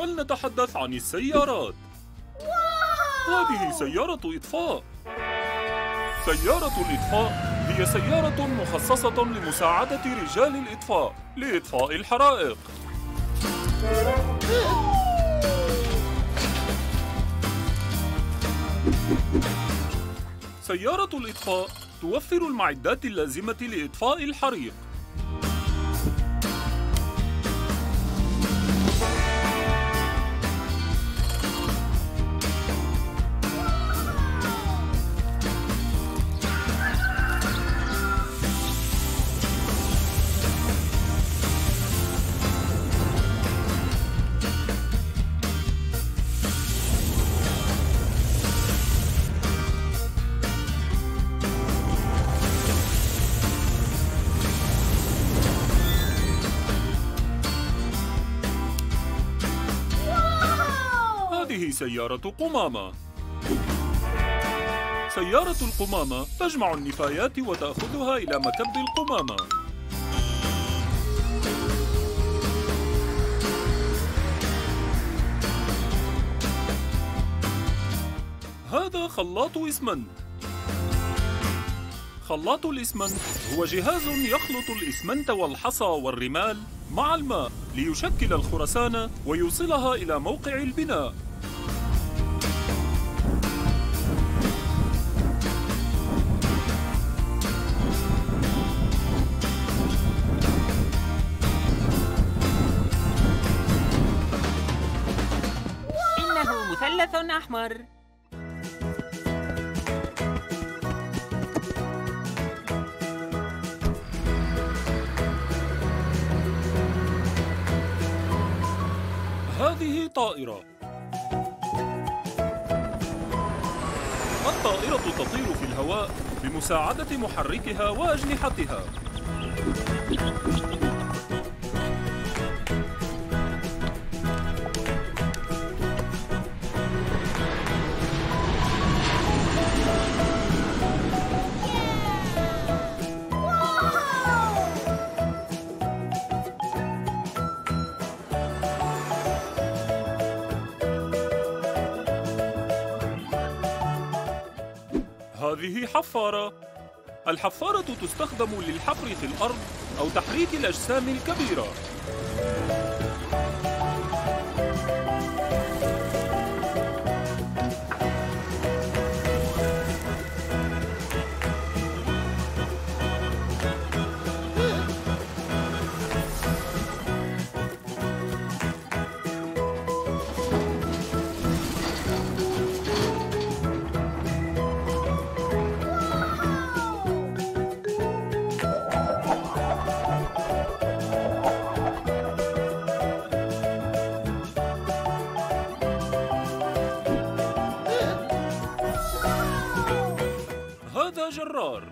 فلنتحدث عن السيارات. هذه سيارة إطفاء. سيارة الإطفاء هي سيارة مخصصة لمساعدة رجال الإطفاء لإطفاء الحرائق. سيارة الإطفاء توفر المعدات اللازمة لإطفاء الحريق. هذه سيارة قمامة. سيارة القمامة تجمع النفايات وتأخذها إلى مكب القمامة. هذا خلاط إسمنت. خلاط الإسمنت هو جهاز يخلط الإسمنت والحصى والرمال مع الماء ليشكل الخرسانة ويوصلها إلى موقع البناء. إنه مثلث أحمر. هذه طائرة. الطائرة تطير في الهواء بمساعدة محركها وأجنحتها. هذه حفارة. الحفارة تستخدم للحفر في الأرض أو تحريك الأجسام الكبيرة. هذا جرار.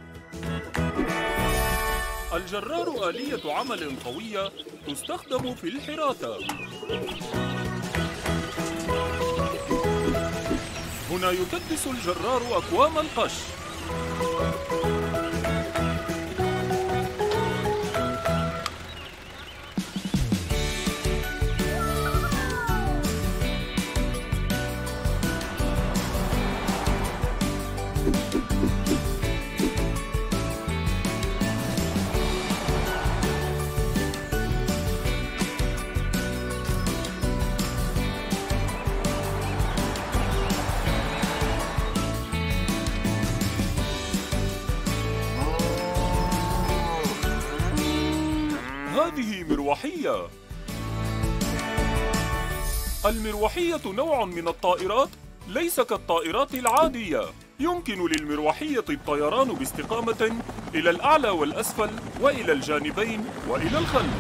الجرار آلية عمل قوية تستخدم في الحراثة. هنا يكدس الجرار أكوام القش. هذه مروحية. المروحية نوع من الطائرات ليس كالطائرات العادية. يمكن للمروحية الطيران باستقامة إلى الأعلى والأسفل وإلى الجانبين وإلى الخلف.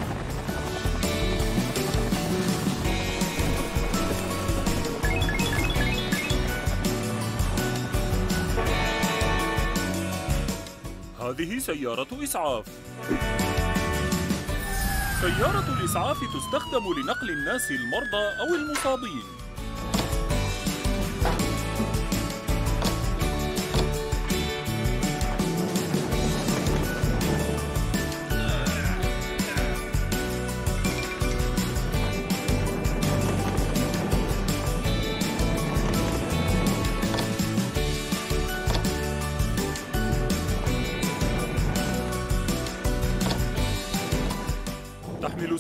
هذه سيارة إسعاف. سيارة الإسعاف تستخدم لنقل الناس المرضى أو المصابين.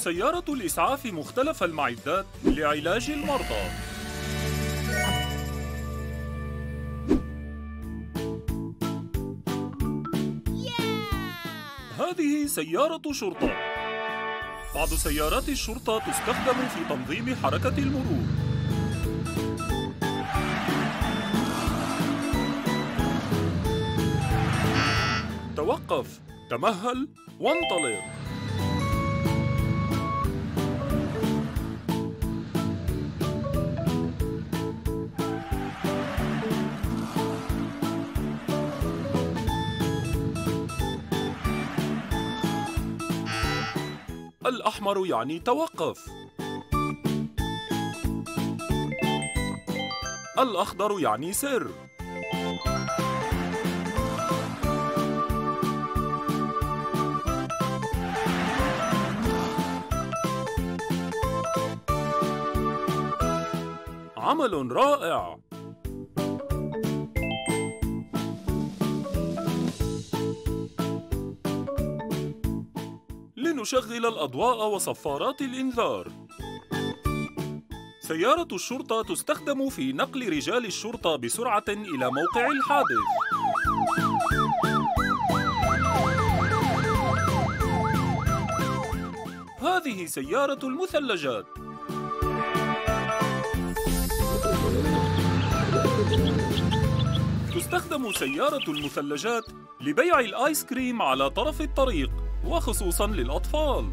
سيارة الإسعاف مختلف المعدات لعلاج المرضى. هذه سيارة شرطة. بعض سيارات الشرطة تستخدم في تنظيم حركة المرور. توقف، تمهل، وانطلق. الأحمر يعني توقف. الأخضر يعني سر. عمل رائع. لنشغل الأضواء وصفارات الإنذار. سيارة الشرطة تستخدم في نقل رجال الشرطة بسرعة إلى موقع الحادث. هذه سيارة المثلجات. تستخدم سيارة المثلجات لبيع الآيس كريم على طرف الطريق، وخصوصاً للأطفال.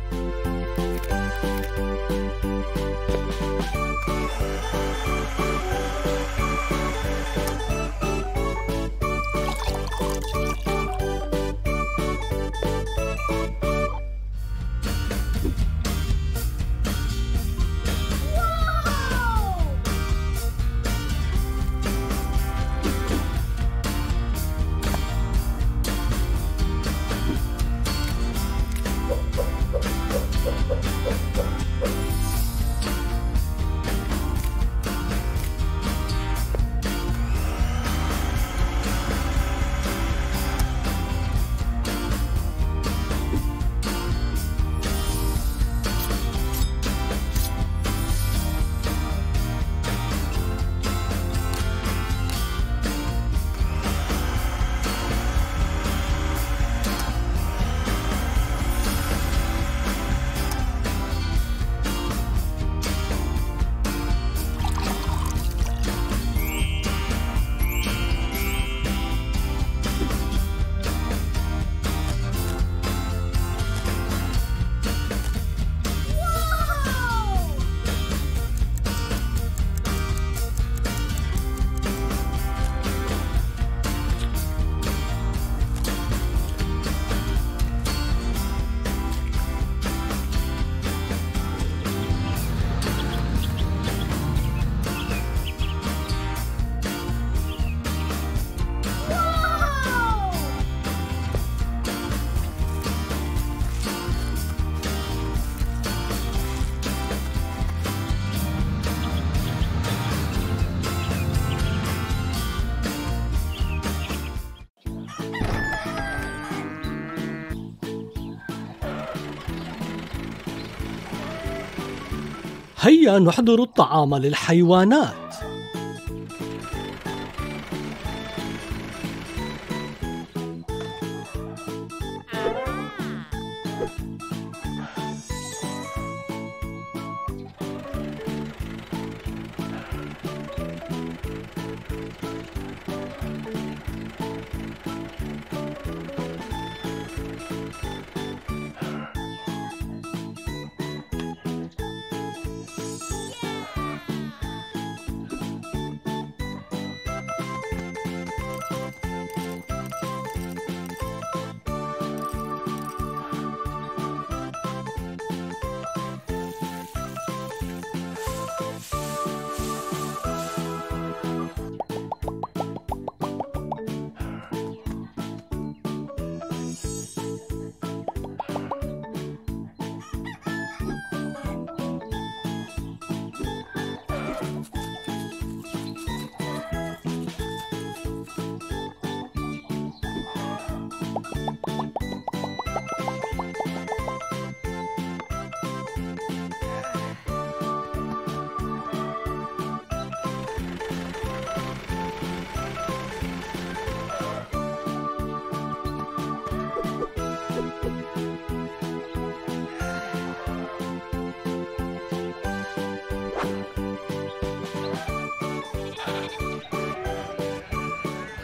هيا نحضر الطعام للحيوانات.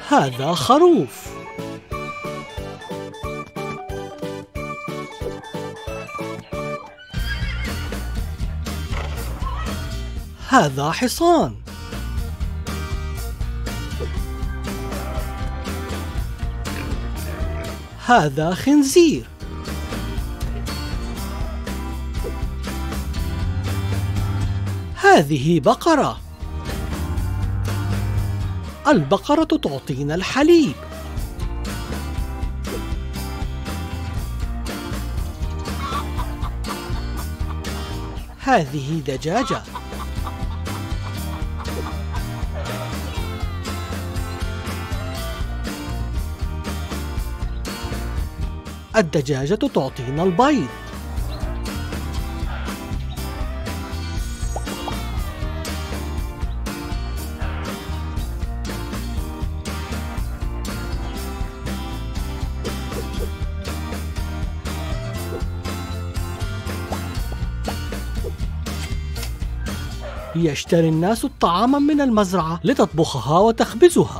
هذا خروف. هذا حصان. هذا خنزير. هذه بقرة. البقرة تعطينا الحليب. هذه دجاجة. الدجاجة تعطينا البيض. يشتري الناس الطعام من المزرعة لتطبخها وتخبزها.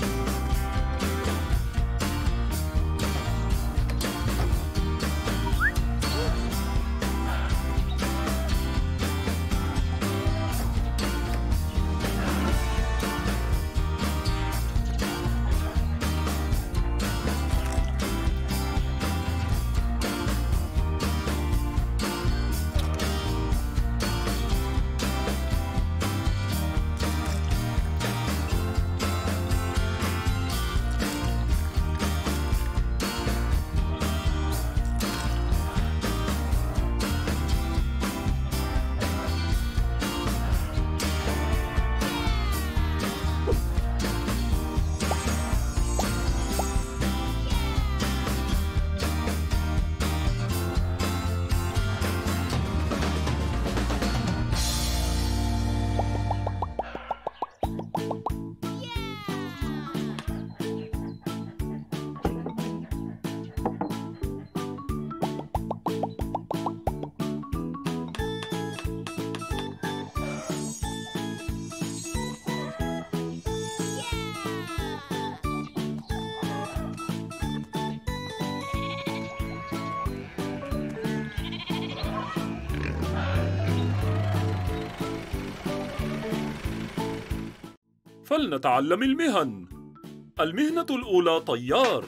فلنتعلم المهن. المهنة الأولى طيار.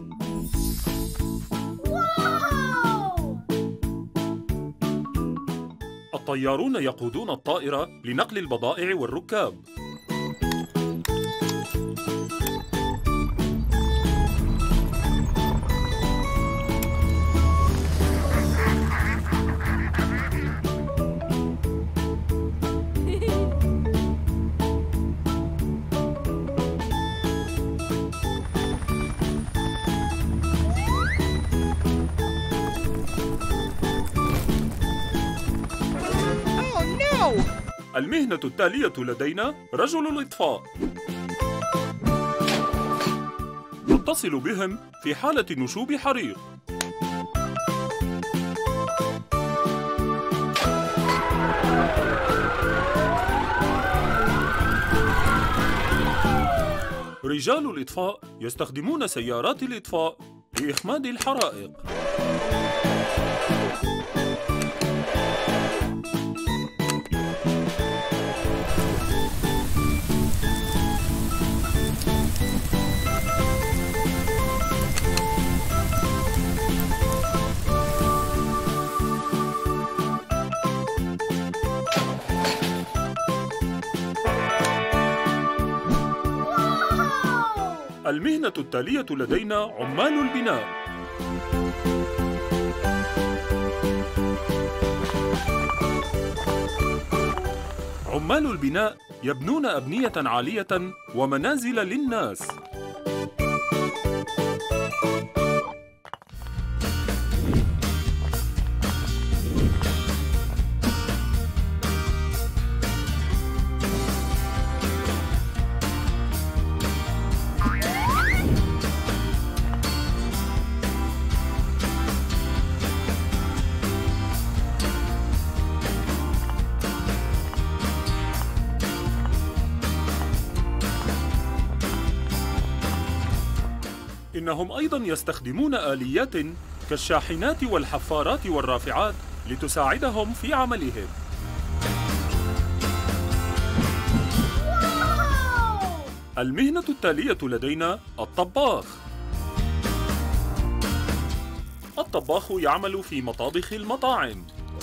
الطيارون يقودون الطائرة لنقل البضائع والركاب. المهنة التالية لدينا رجل الإطفاء. نتصل بهم في حالة نشوب حريق. رجال الإطفاء يستخدمون سيارات الإطفاء لإخماد الحرائق. المهنة التالية لدينا عمال البناء. عمال البناء يبنون أبنية عالية ومنازل للناس. إنهم أيضاً يستخدمون آليات كالشاحنات والحفارات والرافعات لتساعدهم في عملهم. المهنة التالية لدينا الطباخ. الطباخ يعمل في مطابخ المطاعم.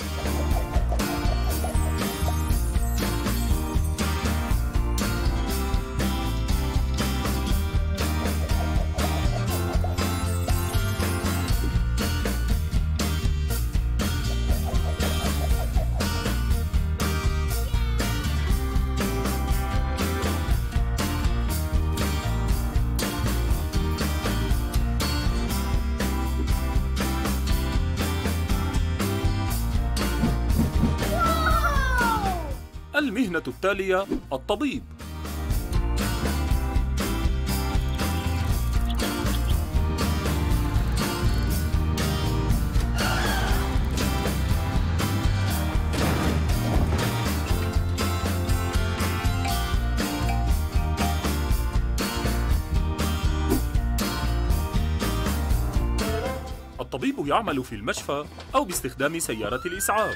المهنة التالية الطبيب. الطبيب يعمل في المشفى أو باستخدام سيارة الإسعاف.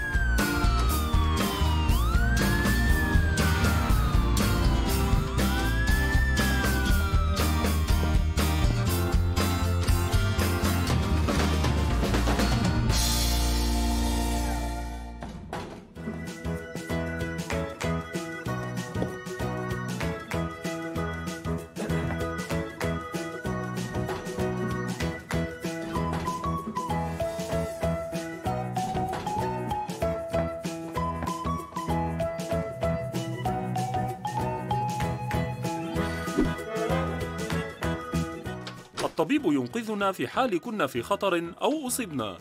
الطبيب ينقذنا في حال كنا في خطر أو أصبنا.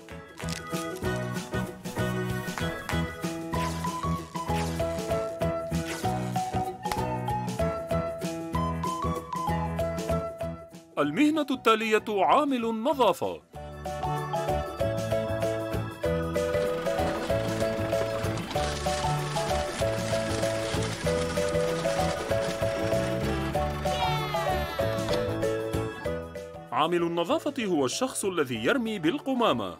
المهنة التالية عامل النظافة. عامل النظافة هو الشخص الذي يرمي بالقمامة.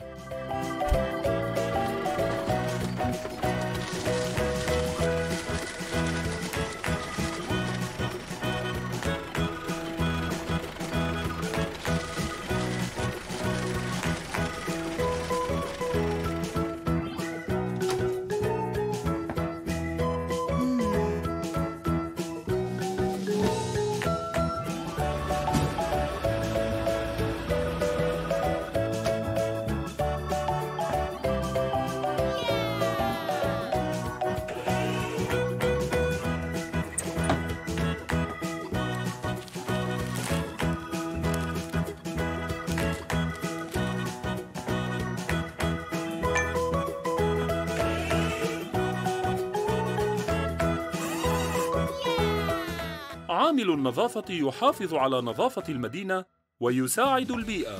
عامل النظافة يحافظ على نظافة المدينة ويساعد البيئة.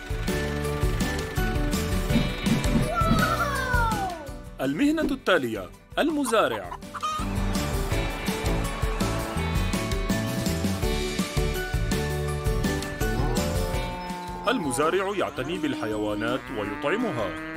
المهنة التالية المزارع. المزارع يعتني بالحيوانات ويطعمها.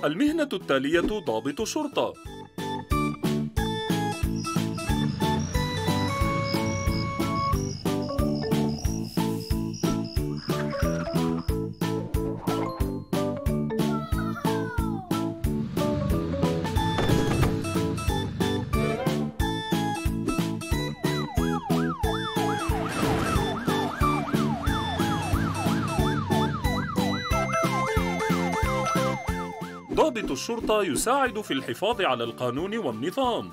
المهنة التالية ضابط شرطة. ضابط الشرطة يساعد في الحفاظ على القانون والنظام.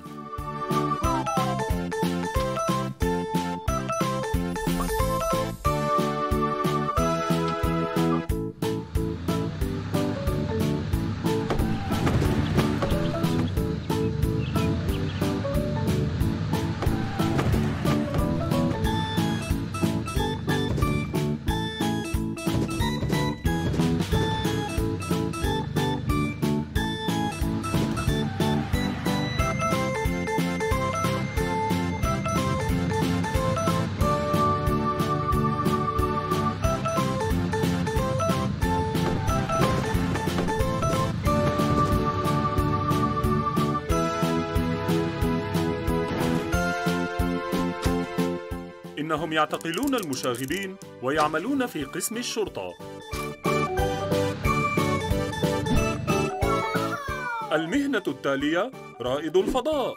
إنهم يعتقلون المشاغبين ويعملون في قسم الشرطة. المهنة التالية رائد الفضاء.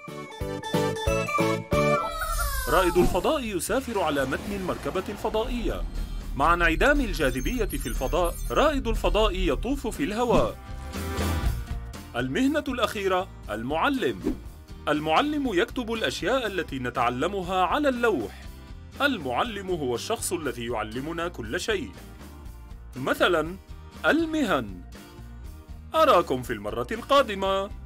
رائد الفضاء يسافر على متن المركبة الفضائية. مع انعدام الجاذبية في الفضاء، رائد الفضاء يطوف في الهواء. المهنة الأخيرة المعلم. المعلم يكتب الأشياء التي نتعلمها على اللوح. المعلم هو الشخص الذي يعلمنا كل شيء. مثلاً المهن. أراكم في المرة القادمة.